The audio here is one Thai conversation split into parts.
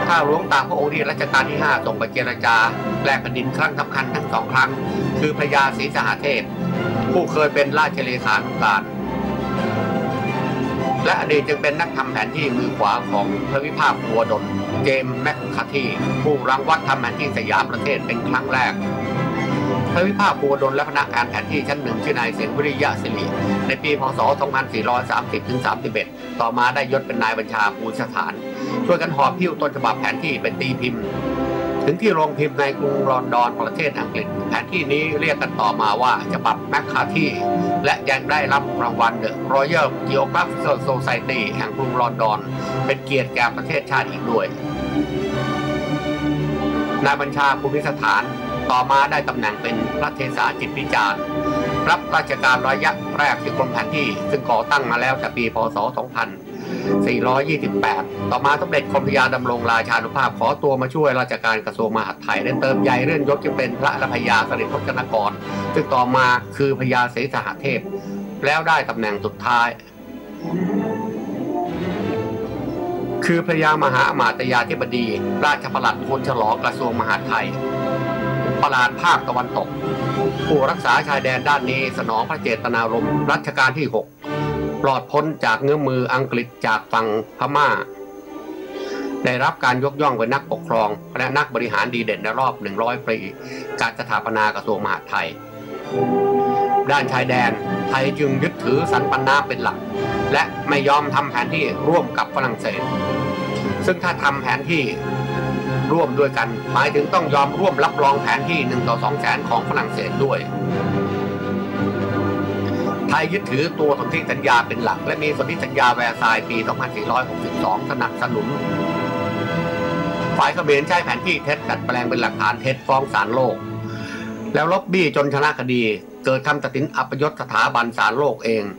ข้าหลวงตามพระองค์ที่รัชกาลที่5ส่งไปเจรจาแลกแผ่นดินครั้งสำคัญทั้ง2 ครั้งคือพระยาศรีสหเทพผู้เคยเป็นราชเลขานุการและอดีตจึงเป็นนักทำแผนที่มือขวาของพระวิภาคภูวดลเจมส์แมคคาร์ธีผู้รังวัดทำแผนที่สยามประเทศเป็นครั้งแรกพระวิภาคภูวดลและพนักงานแผนที่ชั้น 1ชื่อนายเสนวิริยะศิริในปีพศ 2430-31 ต่อมาได้ยศเป็นนายบัญชาภูสถานช่วยกันหอบพิ้วต้นฉบับแผนที่เป็นตีพิมพ์ถึงที่โรงพิมพ์ในกรุงลอนดอนประเทศอังกฤษแผนที่นี้เรียกกันต่อมาว่าฉบับแมคคาร์ธีและยังได้รับรางวัล The Royal Geographical Society แห่งกรุงลอนดอนเป็นเกียรติแก่ประเทศชาติอีกด้วยนายบัญชาภูมิสถานต่อมาได้ตำแหน่งเป็นพระเทศาจิตวิจารณ์รับราชการระยะแรกที่กรมแผนที่ซึ่งก่อตั้งมาแล้วแต่ปีพศ 2428 ต่อมาสมเด็จกรมพระยาดำรงราชานุภาพขอตัวมาช่วยราชการกระทรวงมหาดไทยได้เติมใหญ่เลื่อนยศจึงเป็นพระพยาสริพจนกรซึ่งต่อมาคือพญาศรีสหเทพแล้วได้ตำแหน่งสุดท้ายคือพระยามหาอมาตยาธิบดีราชปลัดพลฉลองกระทรวงมหาดไทยปราดภาคตะวันตกผู้รักษาชายแดนด้านนี้สนองพระเจตนารมณ์รัชกาลที่ 6ปลอดพ้นจากเงื้อมืออังกฤษจากฝั่งพม่าได้รับการยกย่องเป็นนักปกครองและนักบริหารดีเด่นในรอบ100 ปีการสถาปนากระทรวงมหาดไทยด้านชายแดนไทยจึงยึดถือสันปันน้ำเป็นหลักและไม่ยอมทำแผนที่ร่วมกับฝรั่งเศสซึ่งถ้าทำแผนที่ร่วมด้วยกันหมายถึงต้องยอมร่วมรับรองแผนที่1 ต่อ 2 แสนของฝรั่งเศสด้วยไทยยึดถือตัวสนธิสัญญาเป็นหลักและมีสนธิสัญญาแวร์ซายน์ปี 2462 สนับสนุนฝ่ายเขมรใช้แผนที่เท็จดัดแปลงเป็นหลักฐานเท็จฟ้องศาลโลกแล้วล็อบบี้จนชนะคดีเกิดคำตัดสินอัปยศสถาบันศาลโลกเอง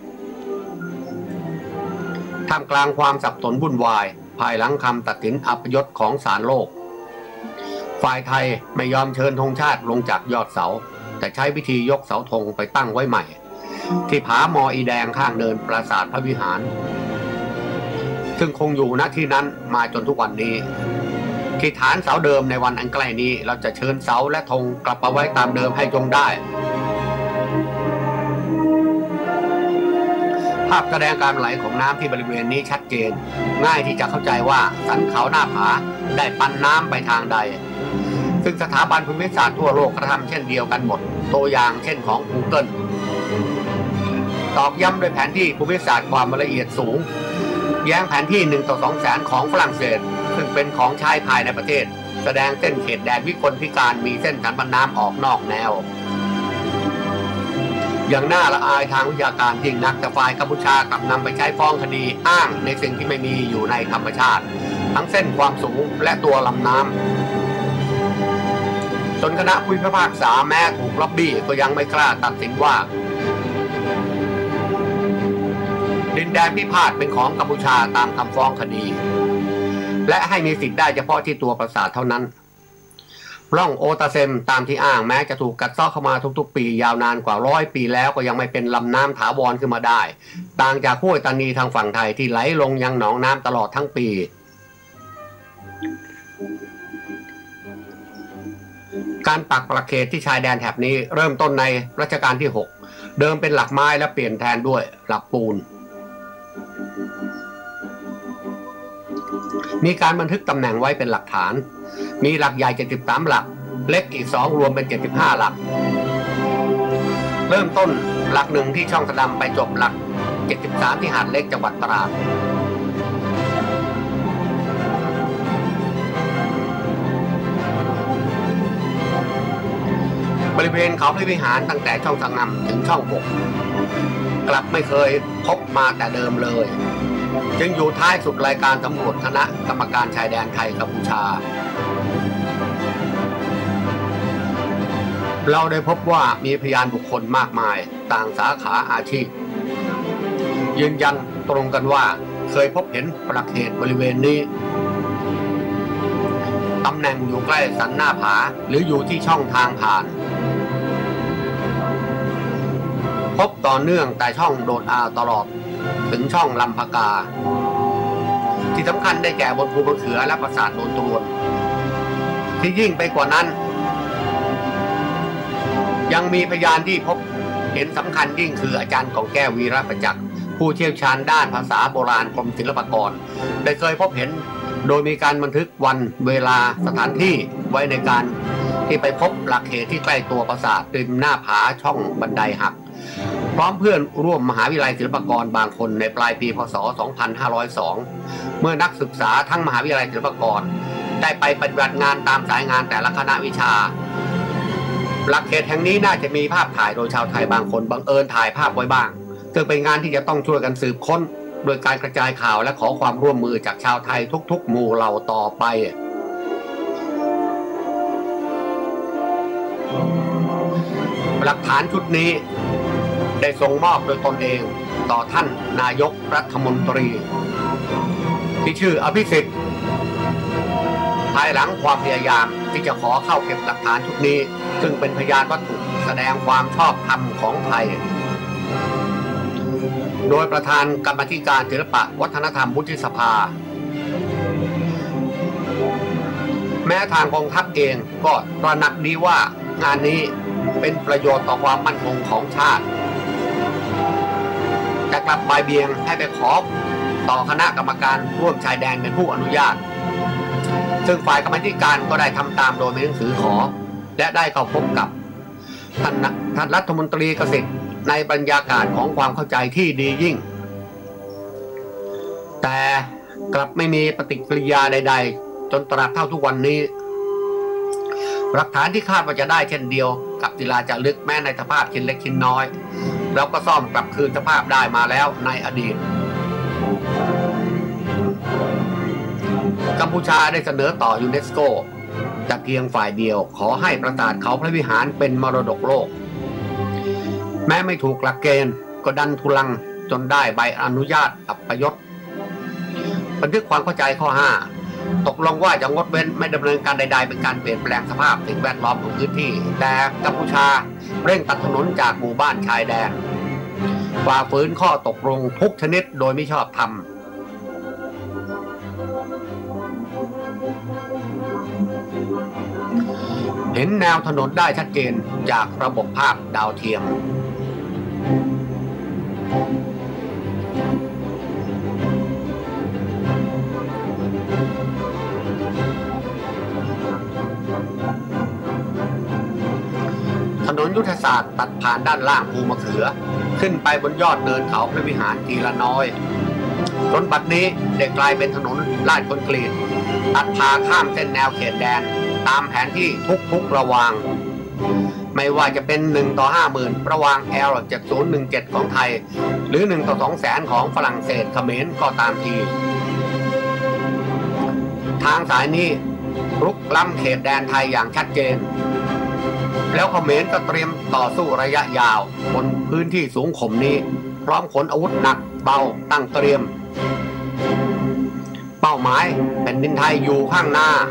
ท่ามกลางความสับสนวุ่นวายภายหลังคำตัดสินอัปยศของศาลโลกฝ่ายไทยไม่ยอมเชิญธงชาติลงจากยอดเสาแต่ใช้วิธียกเสาธงไปตั้งไว้ใหม่ที่ผามออีแดงข้างเนินปราสาทพระวิหารซึ่งคงอยู่ณที่นั้นมาจนทุกวันนี้ที่ฐานเสาเดิมในวันอันใกล้นี้เราจะเชิญเสาและธงกลับมาไว้ตามเดิมให้จงได้ภาพแสดงการไหลของน้ำที่บริเวณนี้ชัดเจนง่ายที่จะเข้าใจว่าสันเขาหน้าผาได้ปั่นน้ำไปทางใดซึ่งสถาบันภูมิศาสตร์ทั่วโลกกระทำเช่นเดียวกันหมดตัวอย่างเช่นของ Googleตอกย้ำโดยแผนที่ภูมิศาสตร์ความละเอียดสูงแย้งแผนที่1 ต่อ 2 แสนของฝรั่งเศสซึ่งเป็นของใช้ภายในประเทศแสดงเส้นเขตแดนวิกลพิการมีเส้นสันปันน้ำออกนอกแนวอย่างน่าละอายทางวิชาการยิ่งนักแต่ฝ่ายกัมพูชากลับนำไปใช้ฟ้องคดีอ้างในสิ่งที่ไม่มีอยู่ในธรรมชาติทั้งเส้นความสูงและตัวลำน้ำจนคณะผู้พิพากษาแม้ถูกล็อบบี้ก็ยังไม่กล้าตัดสินว่าดินแดนพิพาทเป็นของกัมพูชาตามคำฟ้องคดีและให้มีสิทธิ์ได้เฉพาะที่ตัวปราสาทเท่านั้นร่องโอตาเซมตามที่อ้างแม้จะถูกกัดเซาะเข้ามาทุกๆปียาวนานกว่า100 ปีแล้วก็ยังไม่เป็นลำน้ำถาวรขึ้นมาได้ต่างจากห้วยตานีทางฝั่งไทยที่ไหลลงยังหนองน้ำตลอดทั้งปีการปักประเขตที่ชายแดนแถบนี้เริ่มต้นในรัชกาลที่ 6เดิมเป็นหลักไม้และเปลี่ยนแทนด้วยหลักปูนมีการบันทึกตำแหน่งไว้เป็นหลักฐานมีหลักใหญ่73หลักเล็กอีก2รวมเป็น75หลักเริ่มต้นหลัก1ที่ช่องสะดำไปจบหลัก73ที่หาดเล็กจังหวัดตราดบริเวณเขาพระวิหารตั้งแต่ช่องสะงำถึงช่อง6กลับไม่เคยพบมาแต่เดิมเลยจึงอยู่ท้ายสุดรายการสำรวจคณะกรรมการชายแดนไทยกัมพูชาเราได้พบว่ามีพยานบุคคลมากมายต่างสาขาอาชีพยืนยันตรงกันว่าเคยพบเห็นประเขตบริเวณนี้ตำแหน่งอยู่ใกล้สันหน้าผาหรืออยู่ที่ช่องทางผ่านพบต่อเนื่องแต่ช่องโดดอาตลอดถึงช่องลำพกาที่สำคัญได้แก่บนภูมะเขือและปราสาทโนนตรวนที่ยิ่งไปกว่านั้นยังมีพยานที่พบเห็นสำคัญยิ่งคืออาจารย์กองแก้ววีระประจักษ์ผู้เชี่ยวชาญด้านภาษาโบราณกรมศิลปากรได้เคยพบเห็นโดยมีการบันทึกวันเวลาสถานที่ไว้ในการที่ไปพบหลักเหตุที่ใกล้ตัวปราสาทริมหน้าผาช่องบันไดหักพร้อมเพื่อนร่วมมหาวิทยาลัยศิลปากรบางคนในปลายปีพศ 2502 เมื่อนักศึกษาทั้งมหาวิทยาลัยศิลปากรได้ไปปฏิบัติงานตามสายงานแต่ละคณะวิชาหลักเหตุแห่งนี้น่าจะมีภาพถ่ายโดยชาวไทยบางคนบังเอิญถ่ายภาพไว้บ้างซึ่งเป็นงานที่จะต้องช่วยกันสืบค้นโดยการกระจายข่าวและขอความร่วมมือจากชาวไทยทุกๆหมู่เหล่าต่อไปหลักฐานชุดนี้ได้ส่งมอบโดยตนเองต่อท่านนายกรัฐมนตรีที่ชื่ออภิสิทธิ์ภายหลังความพยายามที่จะขอเข้าเก็บหลักฐานชุดนี้ซึ่งเป็นพยานวัตถุแสดงความชอบธรรมของไทยโดยประธานกรรมาธิการศิลปะวัฒนธรรมวุฒิสภาแม้ทางกองทัพเองก็ตระหนักดีว่างานนี้เป็นประโยชน์ต่อความมั่นคงของชาติแต่กลับบ่ายเบี่ยงให้ไปขอต่อคณะกรรมการร่วมชายแดนเป็นผู้อนุญาตซึ่งฝ่ายกรรมาธิการก็ได้ทำตามโดยมีหนังสือขอและได้เข้าพบกับท่านรัฐมนตรีเกษตรในบรรยากาศของความเข้าใจที่ดียิ่งแต่กลับไม่มีปฏิกิริยาใดๆจนตราบเท่าทุกวันนี้หลักฐานที่คาดว่าจะได้เช่นเดียวกับศิลาจารึกแม้ในสภาพชิ้นเล็กชิ้นน้อยเราก็ซ่อมกลับคืนสภาพได้มาแล้วในอดีตกัมพูชาได้เสนอต่อยูเนสโกแต่เพียงฝ่ายเดียวขอให้ปราสาทเขาพระวิหารเป็นมรดกโลกแม้ไม่ถูกหลักเกณฑ์ก็ดันทุลังจนได้ใบอนุญาตอัปยศบันทึกความเข้าใจข้อ 5ตกลงว่าจะงดเว้นไม่ดำเนินการใดๆเป็นการเปลี่ยนแปลงสภาพสิ่งแวดล้อมของพื้นที่แต่กัมพูชาเร่งตัดถนนจากหมู่บ้านชายแดนฝ่าฝืนข้อตกลงทุกชนิดโดยไม่ชอบธรรมเห็นแนวถนนได้ชัดเจนจากระบบภาพดาวเทียมถนนยุทธศาสตร์ตัดผ่านด้านล่างภูมะเขือขึ้นไปบนยอดเนินเขาพระวิหารทีละน้อยจนบัดนี้ได้กลายเป็นถนนลาดคอนกรีตตัดผ่าข้ามเส้นแนวเขตแดนตามแผนที่ทุกระวางไม่ว่าจะเป็น1:50,000ระวาง L7017 ของไทยหรือ1:200,000ของฝรั่งเศสเขมรก็ตามทีทางสายนี้รุกล้ำเขตแดนไทยอย่างชัดเจนแล้วเขมรก็เตรียมต่อสู้ระยะยาวบนพื้นที่สูงข่มนี้พร้อมขนอาวุธหนักเบาตั้งเตรียมเป้าหมายแผ่นดินไทยอยู่ข้างหน้า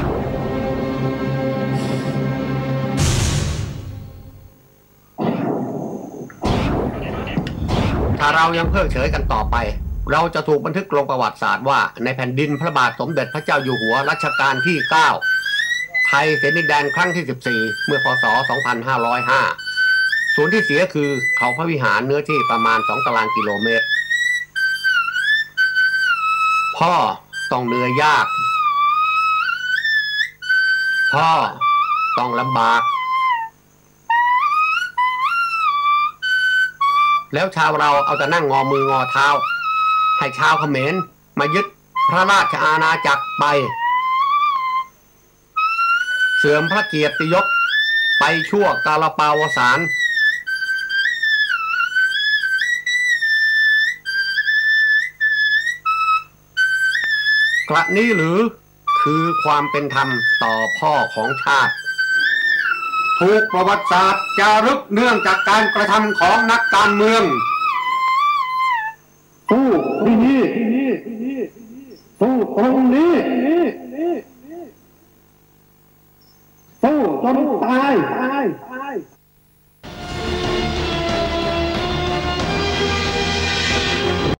ถ้าเรายังเพิกเฉยกันต่อไปเราจะถูกบันทึกลงประวัติศาสตร์ว่าในแผ่นดินพระบาทสมเด็จพระเจ้าอยู่หัวรัชกาลที่ 9ไทยเสนดินแดนครั้งที่ 14เมื่อพศ 2505ส่วนที่เสียคือเขาพระวิหารเนื้อที่ประมาณ2 ตารางกิโลเมตรพ่อต้องเหนื่อยยากพ่อต้องลำบากแล้วชาวเราเอาแต่นั่งงอมืองอเท้าให้ชาวเขมรมายึดพระราชอาณาจักรไปเสื่อมพระเกียรติยศไปชั่วกาลปาวสานกระนี้หรือคือความเป็นธรรมต่อพ่อของชาติถูกประวัติศาสตร์จารึกเนื่องจากการกระทำของนักการเมืองผู้นี้ผู้ตรงนี้